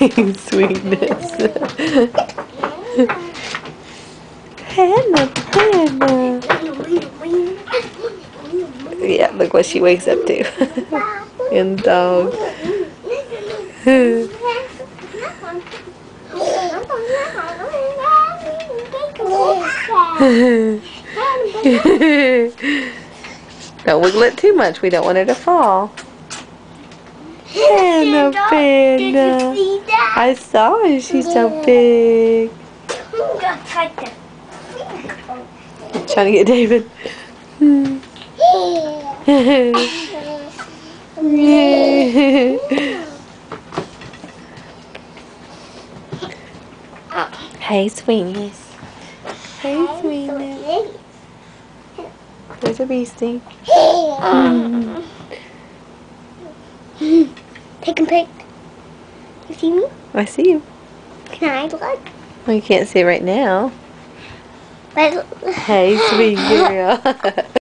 Sweetness. Hannah, Hannah. Yeah, look what she wakes up to. And the dog. Don't wiggle it too much. We don't want her to fall. Hannah, Did you see that? I saw her. She's so big. Trying to get David. Hey, Sweetness. Hey, Sweetness. There's a beastie. Pick and pick. You see me? I see you. Can I look? Well, you can't see it right now. But Hey, sweet girl.